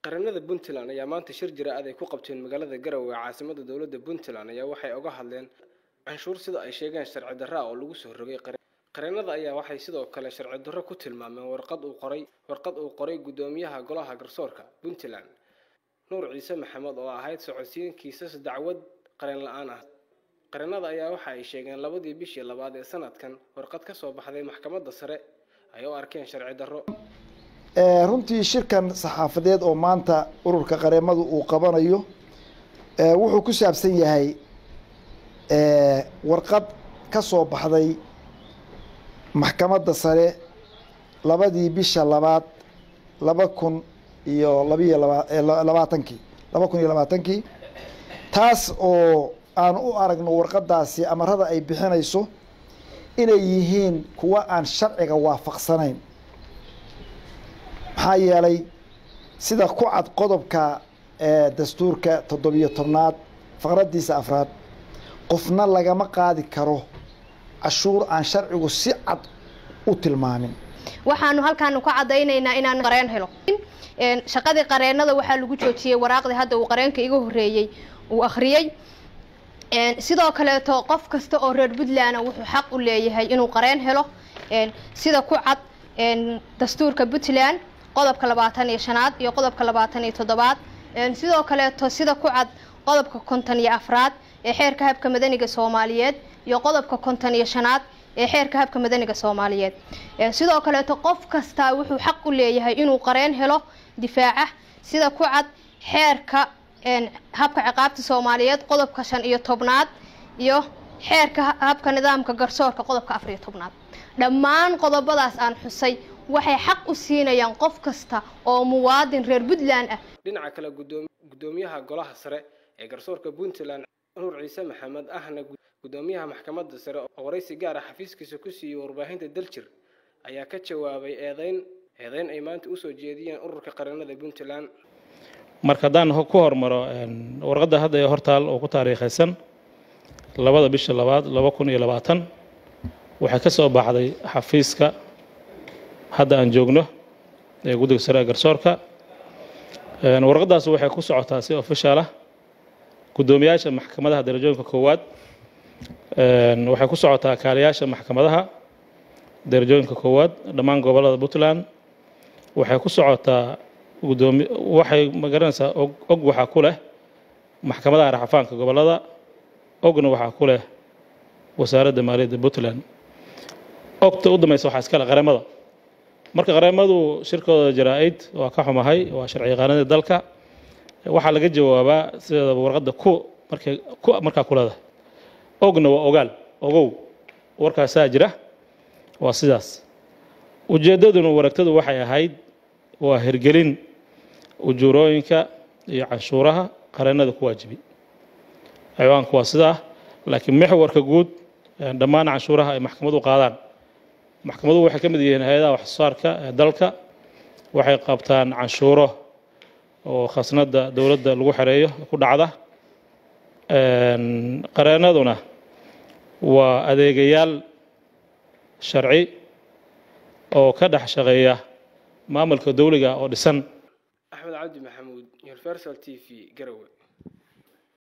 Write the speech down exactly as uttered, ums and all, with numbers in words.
qaranada Puntland ayaa maanta shir jiraa'ad ay ku qabteen magaalada Garowe caasimada dawladda Puntland ayaa waxay uga hadleen canshuur sida ay sheegeen sharci darro oo lagu soo rogay qaranada ayaa waxay sidoo kale sharci darro ku tilmaameen warqad uu qoray warqad uu qoray gudoomiyaha golaha garsoorka Puntland Nuur Ciise Maxamed oo ahayd socodsiinkiisa dacwad qaran la'aan ah qaranada ayaa waxa ay sheegeen labadii bishii labaad ee sanadkan warqad ka soo baxday maxkamadda sare ay u arkeen sharci darro runtii shirkan saxaafadeed oo maanta ururka qareemadu uu qabanayo wuxuu ku saabsan yahay warqad ka soo baxday maxkamadda sare labadii bisha labaad laba kun iyo labiyo labaatankii laba kun iyo labaatankii taas oo aan u aragno warqadaasi amarada ay bixinayso inay yihiin kuwa aan sharciga waafaqsanayn maxaa yeelay sida ku cad qodobka dastuurka toddobiyo tobnaad faqradiisa afraad qofna lagama qaadi karo cashuur aan sharcigu si cad u tilmaamin waxaanu halkaan ku cadaynaynaa inaan qareen helo shaqadii qareenada waxaa lagu joojiyay waraaqdii hadda uu qareenka iga horeeyay uu akhriyay sidoo kale to qof kasta oo reer Puntland wuxuu xaq u leeyahay inuu qareen helo sida ku cad dastuurka Puntland qodobka labaatan iyo shanaad iyo qodobka labaatan iyo toddobaad sidoo kale to sida ku cad qodobka konton iyo afraad ee xeerka habka madaniga Soomaaliyeed iyo qodobka konton iyo shanaad ee xeerka habka madaniga Soomaaliyeed sidoo kale to qof kasta wuxuu xaq u leeyahay inuu qareen helo difaaca sida ku cad xeerka habka ciqaabta Soomaaliyeed qodobka shan iyo tobnaad iyo xeerka habka nidaamka garsoorka qodobka afar iyo tobnaad dhammaan qodobadaas aan xusay waxay xaq u siinayaan qof kasta oo muwaadin reer Puntland ah dhinaca kale gudoomiyaha golaha sare ee garsoorka Puntland Nuur Ciise Maxamed ahna gudoomiyaha maxkamadda sare oo waraysi gaar ah xafiiskiisa ku siiyay warbaahinta Daljir ayaa ka jawaabay eedayn eedayn ay maanta u soo jeediyeen ururka qaranada Puntland marka daan ku hormaro warqadda hadda ee hortaal oo ku taariikhaysan labada bisha labaad laba kun iyo labaatan waxa ka soo baxday xafiiska hadda aan joogno ee guddiga sare ee garsoorka warqadaas waxay ku socotaa si official ah gudoomiyaasha maxkamadaha darajooyinka koowaad waxay ku socotaa kaaliyaasha maxkamadaha darajooyinka koowaad dhammaan gobolada Puntland waxay ku socotaa gudoomi waxay magaranaysaa og waxa ku leh maxkamadaha raxafaanka gobolada ogna waxa ku leh wasaaradda maaliyadda Puntland ogta u dhamayso waxa iska la qareemada marka qareemadu shirkooda jaraa'id waa ka xumahay waa sharci yaqaanada dalka waxa laga jawaabaa sida warqadda ku markay ku marka kulada ogna waa ogaal ogow warkaas jira waa sidaas ujeedaduna waragtadu waxay ahayd waa hirgelin ujuurooyinka iyo canshuuraha qareenada ku waajibi aywaanku waa sidaa laakiin maxwarka guud dhammaan canshuuraha ay maxkamadu qaadaan maxkamadu waxay ka mid yihiin hay'adaha wax soo saarka dalka waxay qabtaan canshuuro oo khasnada dawladda lagu xareeyo ku dhacda qareenaduna waa adeegayaal sharci oo ka dhex shaqeeya maamulka dawliga oo dhisan Axmed Cabdi Maxamuud Universal T V Garowe.